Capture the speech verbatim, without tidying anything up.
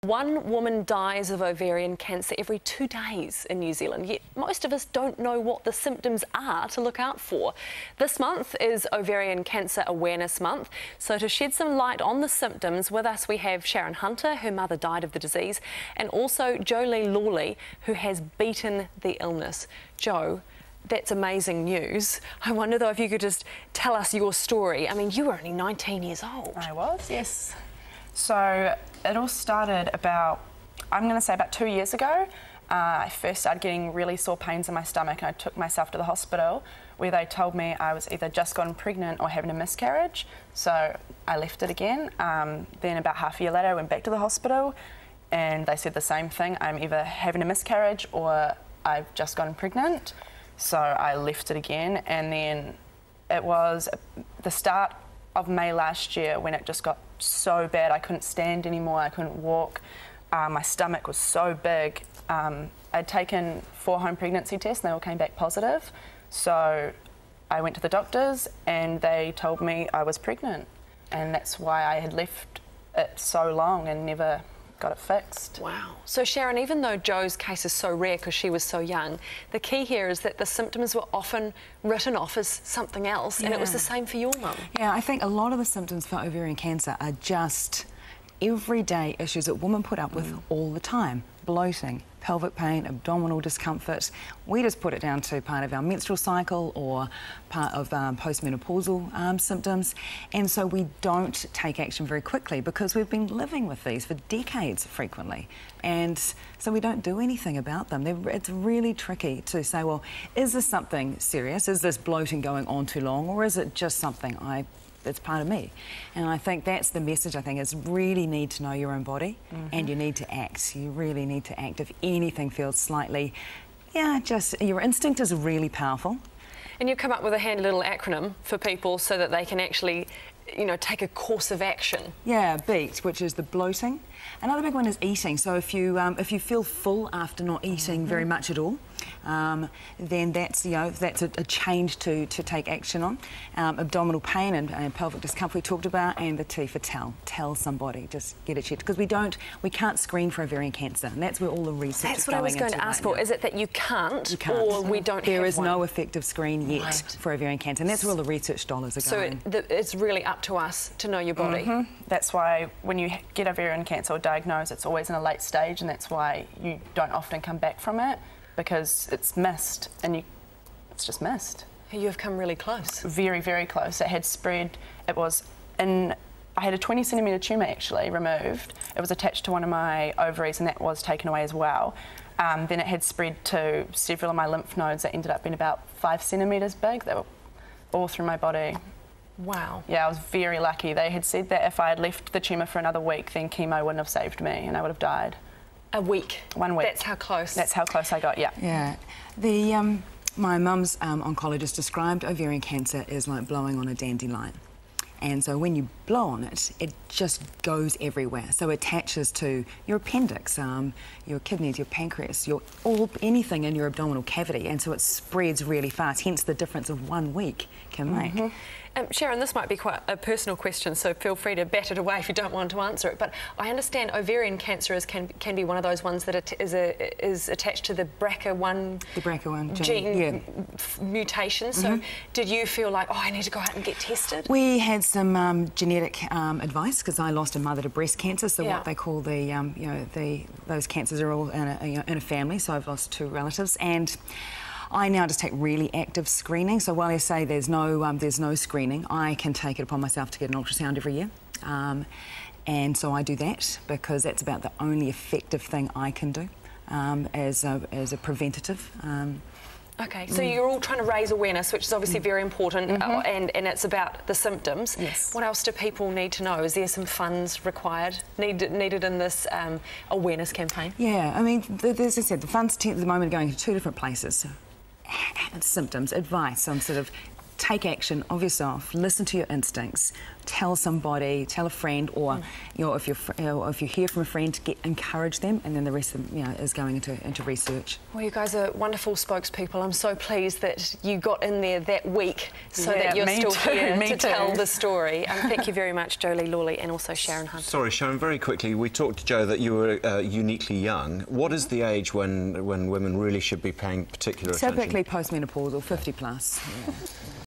One woman dies of ovarian cancer every two days in New Zealand, yet most of us don't know what the symptoms are to look out for. This month is Ovarian Cancer Awareness Month, so to shed some light on the symptoms, with us we have Sharon Hunter, her mother died of the disease, and also Jo-Lea Lawley, who has beaten the illness. Jo, that's amazing news. I wonder though if you could just tell us your story. I mean, you were only nineteen years old. I was, yes. So it all started about, I'm going to say about two years ago. Uh, I first started getting really sore pains in my stomach, and I took myself to the hospital where they told me I was either just gotten pregnant or having a miscarriage. So I left it again. Um, then about half a year later I went back to the hospital and they said the same thing. I'm either having a miscarriage or I've just gotten pregnant. So I left it again, and then it was the start of May last year when it just got so bad. I couldn't stand anymore, I couldn't walk. Uh, my stomach was so big. Um, I'd taken four home pregnancy tests and they all came back positive. So I went to the doctors and they told me I was pregnant. And that's why I had left it so long and never got it fixed. Wow. So Sharon, even though Jo's case is so rare because she was so young, the key here is that the symptoms were often written off as something else, yeah. And it was the same for your mum. Yeah, I think a lot of the symptoms for ovarian cancer are just everyday issues that women put up with mm. all the time. Bloating, pelvic pain, abdominal discomfort. We just put it down to part of our menstrual cycle or part of um, postmenopausal um, symptoms, and so we don't take action very quickly because we've been living with these for decades frequently, and so we don't do anything about them. They're, it's really tricky to say, well, is this something serious? Is this bloating going on too long, or is it just something I it's part of me? And I think that's the message, I think, is really need to know your own body mm-hmm. and you need to act. You really need to act if anything feels slightly, yeah, just, your instinct is really powerful. And you come up with a handy little acronym for people so that they can actually, you know, take a course of action. Yeah, BEAT, which is the bloating. Another big one is eating. So if you um, if you feel full after not eating mm-hmm. very much at all, um, then that's you know that's a, a change to to take action on. Um, abdominal pain and, and pelvic discomfort we talked about, and the T for tell. Tell somebody, just get it checked, because we don't we can't screen for ovarian cancer, and that's where all the research that's is going. That's what I was going to right ask now. for. Is it that you can't, you can't. or we don't? There have is one? no effective screen yet right. for ovarian cancer, and that's where all the research dollars are so going. So it, it's really up to us to know your body. Mm-hmm. That's why when you get ovarian cancer or diagnosed, it's always in a late stage, and that's why you don't often come back from it, because it's missed, and you, it's just missed. You have come really close. Very, very close. It had spread. It was in. I had a twenty centimetre tumour actually removed. It was attached to one of my ovaries, and that was taken away as well. Um, then it had spread to several of my lymph nodes that ended up being about five centimetres big. They were all through my body. Wow. Yeah, I was very lucky. They had said that if I had left the tumour for another week, then chemo wouldn't have saved me and I would have died. A week? One week. That's how close? That's how close I got, yeah. Yeah. The, um, my mum's um, oncologist described ovarian cancer as like blowing on a dandelion. And so when you blow on it, it just goes everywhere. So it attaches to your appendix, um, your kidneys, your pancreas, your all anything in your abdominal cavity, and so it spreads really fast. Hence the difference of one week can make. Mm-hmm. Um, Sharon, this might be quite a personal question, so feel free to bat it away if you don't want to answer it. But I understand ovarian cancer is, can can be one of those ones that it is a, is attached to the B R C A one the B R C A one gene, gene yeah. mutation. So mm-hmm. did you feel like, oh, I need to go out and get tested? We had some um, genetic um, advice because I lost a mother to breast cancer. So yeah. what they call the um, you know the those cancers are all in a, you know, in a family. So I've lost two relatives, and I now just take really active screening. So while I say there's no um, there's no screening, I can take it upon myself to get an ultrasound every year. Um, and so I do that because that's about the only effective thing I can do um, as, a, as a preventative. Um, Okay, so mm. you're all trying to raise awareness, which is obviously mm. very important, mm-hmm. uh, and, and it's about the symptoms. Yes. What else do people need to know? Is there some funds required, need, needed in this um, awareness campaign? Yeah, I mean, as I said, the funds at the moment are going to two different places. So, symptoms, advice on sort of take action of yourself, listen to your instincts, tell somebody, tell a friend, or mm. you know, if you're you know, if you hear from a friend, get encourage them, and then the rest of you know is going into into research. Well, you guys are wonderful spokespeople. I'm so pleased that you got in there that week, so yeah, that you're me still too, here me to too. tell the story. Um, thank you very much, Jo-Lea Lawley, and also Sharon Hunter. Sorry, Sharon. Very quickly, we talked to Jo that you were uh, uniquely young. What is the age when when women really should be paying particular attention? Typically postmenopausal, fifty plus. Yeah.